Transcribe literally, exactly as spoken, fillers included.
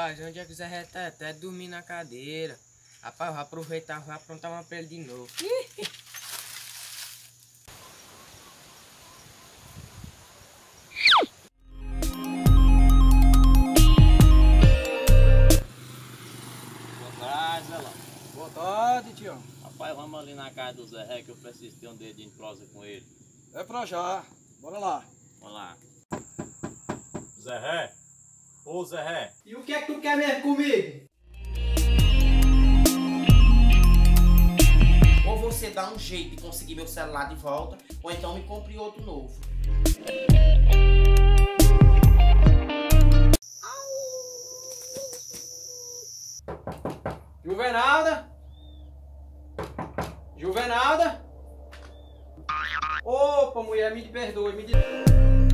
Rapaz, onde é que o Zé Ré tá? Até dormir na cadeira. Rapaz, eu vou aproveitar, vou aprontar uma pra ele de novo. Boa tarde, Zé Lá. Boa tarde, tio. Rapaz, vamos ali na casa do Zé Ré que eu preciso ter um dedinho de prosa com ele. É pra já. Bora lá. Vamos lá. Zé Ré? Ô Zé Ré. E o que é que tu quer mesmo comigo? Ou você dá um jeito de conseguir meu celular de volta, ou então me compre outro novo. Juvenalda? Juvenalda? Opa, mulher, me perdoe, me...